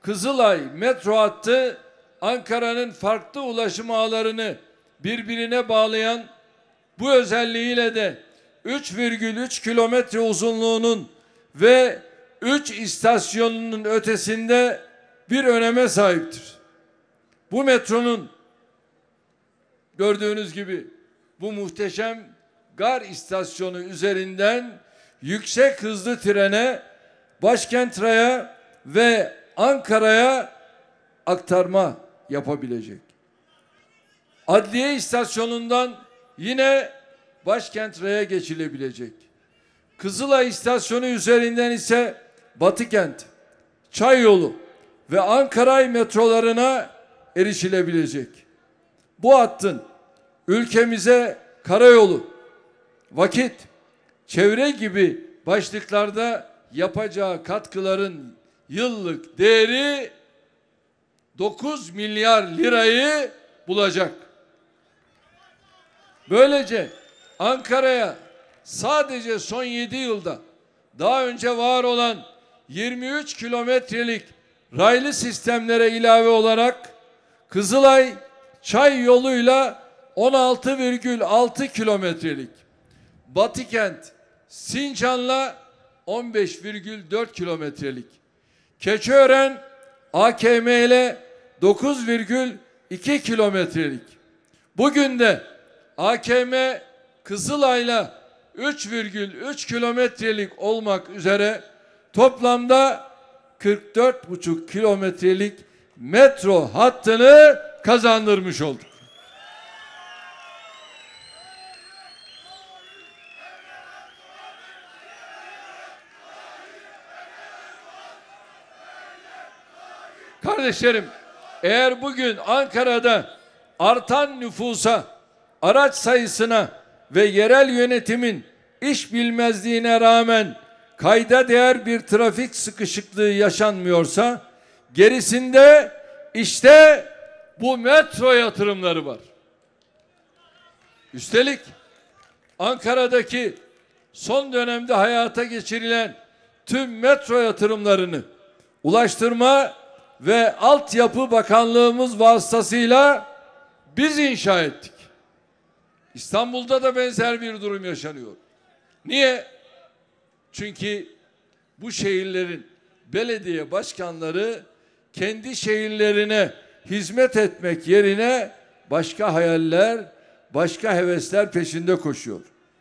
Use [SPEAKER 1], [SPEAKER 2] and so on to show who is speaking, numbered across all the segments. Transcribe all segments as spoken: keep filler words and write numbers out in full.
[SPEAKER 1] Kızılay metro hattı Ankara'nın farklı ulaşım ağlarını birbirine bağlayan, bu özelliğiyle de üç virgül üç kilometre uzunluğunun ve üç istasyonunun ötesinde bir öneme sahiptir. Bu metronun gördüğünüz gibi bu muhteşem gar istasyonu üzerinden yüksek hızlı trene, Başkent Ray'a ve Ankara'ya aktarma yapabilecek. Adliye istasyonundan yine Başkent Ray'a geçilebilecek. Kızılay istasyonu üzerinden ise Batıkent, Çayyolu ve Ankara metrolarına erişilebilecek. Bu hattın ülkemize karayolu, vakit, çevre gibi başlıklarda yapacağı katkıların yıllık değeri dokuz milyar lirayı bulacak. Böylece Ankara'ya sadece son yedi yılda daha önce var olan yirmi üç kilometrelik raylı sistemlere ilave olarak Kızılay Çay yoluyla on altı virgül altı kilometrelik, Batıkent Sincan'la on beş virgül dört kilometrelik, Keçiören A K M ile dokuz virgül iki kilometrelik. Bugün de A K M Kızılay'la üç virgül üç kilometrelik olmak üzere toplamda kırk dört buçuk kilometrelik metro hattını kazandırmış olduk. Kardeşlerim, eğer bugün Ankara'da artan nüfusa, araç sayısına ve yerel yönetimin iş bilmezliğine rağmen kayda değer bir trafik sıkışıklığı yaşanmıyorsa, gerisinde işte bu metro yatırımları var. Üstelik Ankara'daki son dönemde hayata geçirilen tüm metro yatırımlarını Ulaştırma ve Altyapı Bakanlığımız vasıtasıyla biz inşa ettik. İstanbul'da da benzer bir durum yaşanıyor. Niye? Çünkü bu şehirlerin belediye başkanları kendi şehirlerine hizmet etmek yerine başka hayaller, başka hevesler peşinde koşuyor.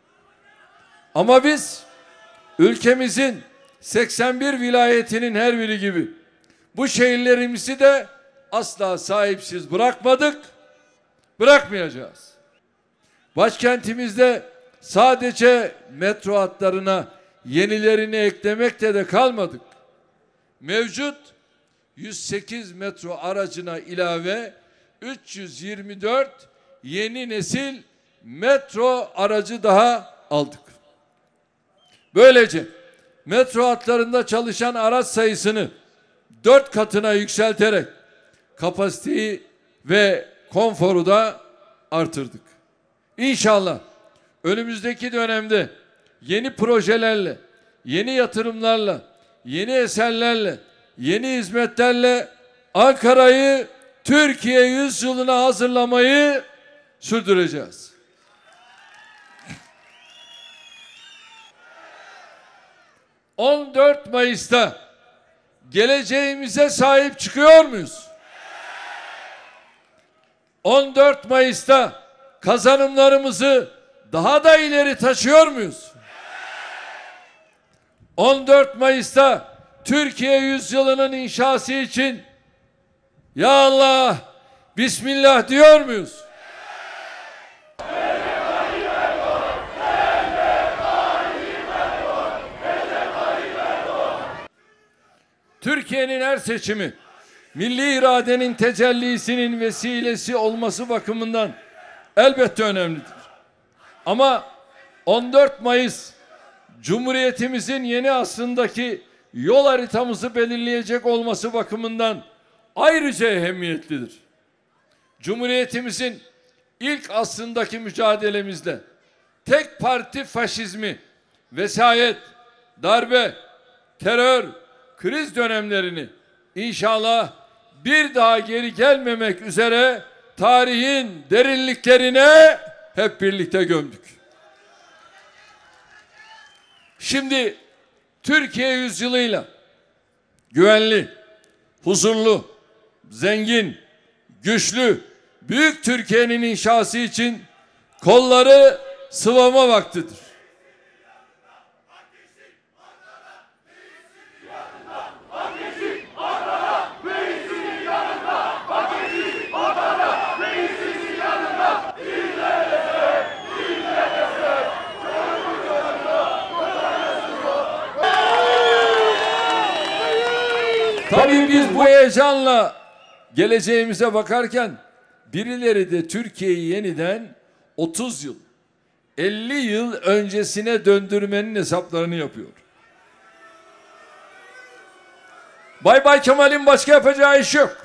[SPEAKER 1] Ama biz ülkemizin seksen bir vilayetinin her biri gibi bu şehirlerimizi de asla sahipsiz bırakmadık, bırakmayacağız. Başkentimizde sadece metro hatlarına yenilerini eklemekte de kalmadık. Mevcut yüz sekiz metro aracına ilave üç yüz yirmi dört yeni nesil metro aracı daha aldık. Böylece metro hatlarında çalışan araç sayısını dört katına yükselterek kapasiteyi ve konforu da artırdık. İnşallah önümüzdeki dönemde yeni projelerle, yeni yatırımlarla, yeni eserlerle, yeni hizmetlerle Ankara'yı Türkiye yüzyılına hazırlamayı sürdüreceğiz. on dört Mayıs'ta geleceğimize sahip çıkıyor muyuz? on dört Mayıs'ta kazanımlarımızı daha da ileri taşıyor muyuz? on dört Mayıs'ta Türkiye yüzyılının inşası için ya Allah, Bismillah diyor muyuz? Türkiye'nin her seçimi milli iradenin tecellisinin vesilesi olması bakımından elbette önemlidir. Ama on dört Mayıs Cumhuriyetimizin yeni asrındaki yol haritamızı belirleyecek olması bakımından ayrıca ehemmiyetlidir. Cumhuriyetimizin ilk asrındaki mücadelemizde tek parti faşizmi, vesayet, darbe, terör, kriz dönemlerini İnşallah bir daha geri gelmemek üzere tarihin derinliklerine hep birlikte gömdük. Şimdi Türkiye yüzyılıyla güvenli, huzurlu, zengin, güçlü, büyük Türkiye'nin inşası için kolları sıvama vaktidir. Tabii biz bu heyecanla geleceğimize bakarken birileri de Türkiye'yi yeniden otuz yıl, elli yıl öncesine döndürmenin hesaplarını yapıyor. Bay Bay Kemal'in başka yapacağı iş yok.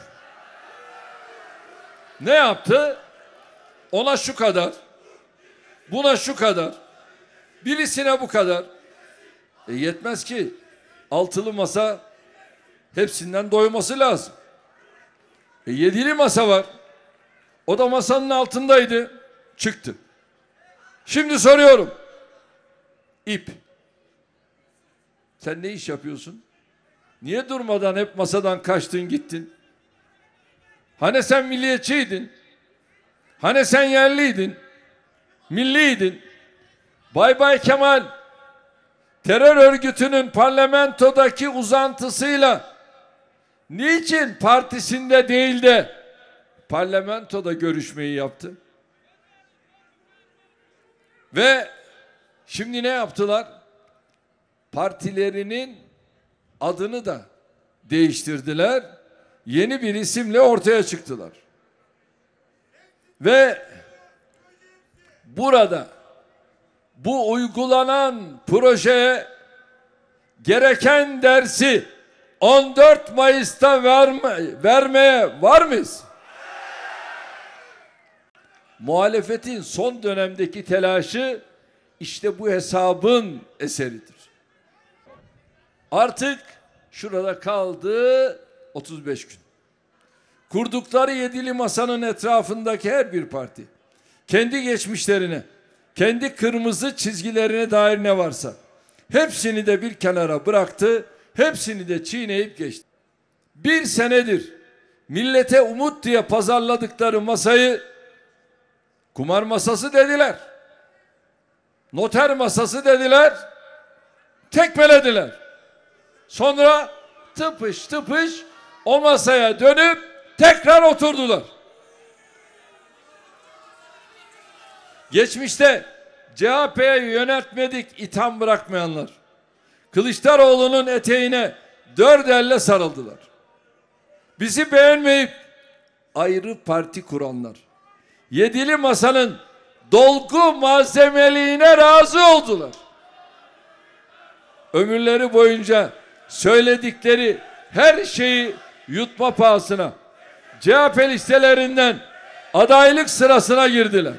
[SPEAKER 1] Ne yaptı? Ona şu kadar, buna şu kadar, birisine bu kadar. E yetmez ki altılı masa hepsinden doyması lazım. E yedili masa var. O da masanın altındaydı. Çıktı. Şimdi soruyorum. İP. Sen ne iş yapıyorsun? Niye durmadan hep masadan kaçtın gittin? Hani sen milliyetçiydin? Hani sen yerliydin? Milliydin? Bay Bay Kemal terör örgütünün parlamentodaki uzantısıyla niçin partisinde değil de parlamentoda görüşmeyi yaptı? Ve şimdi ne yaptılar? Partilerinin adını da değiştirdiler. Yeni bir isimle ortaya çıktılar. Ve burada bu uygulanan projeye gereken dersi on dört Mayıs'ta verme, vermeye var mıyız? Muhalefetin son dönemdeki telaşı işte bu hesabın eseridir. Artık şurada kaldı otuz beş gün. Kurdukları yedili masanın etrafındaki her bir parti kendi geçmişlerine, kendi kırmızı çizgilerine dair ne varsa hepsini de bir kenara bıraktı, hepsini de çiğneyip geçti. Bir senedir millete umut diye pazarladıkları masayı kumar masası dediler, noter masası dediler, tekmelediler. Sonra tıpış tıpış o masaya dönüp tekrar oturdular. Geçmişte C H P'ye yöneltmedik itham bırakmayanlar, Kılıçdaroğlu'nun eteğine dört elle sarıldılar. Bizi beğenmeyip ayrı parti kuranlar, yedili masanın dolgu malzemeliğine razı oldular. Ömürleri boyunca söyledikleri her şeyi yutma pahasına C H P listelerinden adaylık sırasına girdiler.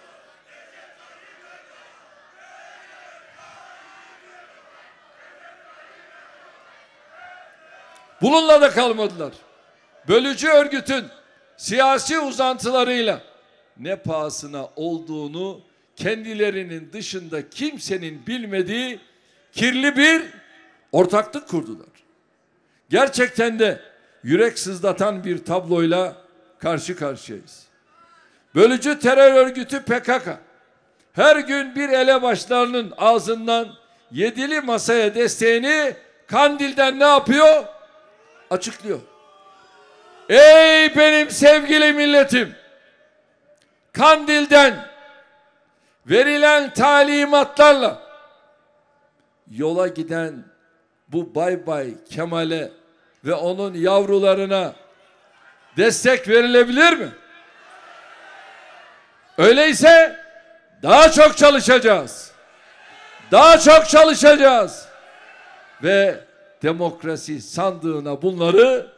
[SPEAKER 1] Bununla da kalmadılar. Bölücü örgütün siyasi uzantılarıyla ne pahasına olduğunu kendilerinin dışında kimsenin bilmediği kirli bir ortaklık kurdular. Gerçekten de yürek sızlatan bir tabloyla karşı karşıyayız. Bölücü terör örgütü P K K her gün bir elebaşlarının ağzından yedili masaya desteğini Kandil'den ne yapıyor? Açıklıyor. Ey benim sevgili milletim! Kandil'den verilen talimatlarla yola giden bu Bay Bay Kemal'e ve onun yavrularına destek verilebilir mi? Öyleyse daha çok çalışacağız. Daha çok çalışacağız. Ve demokrasi sandığına bunları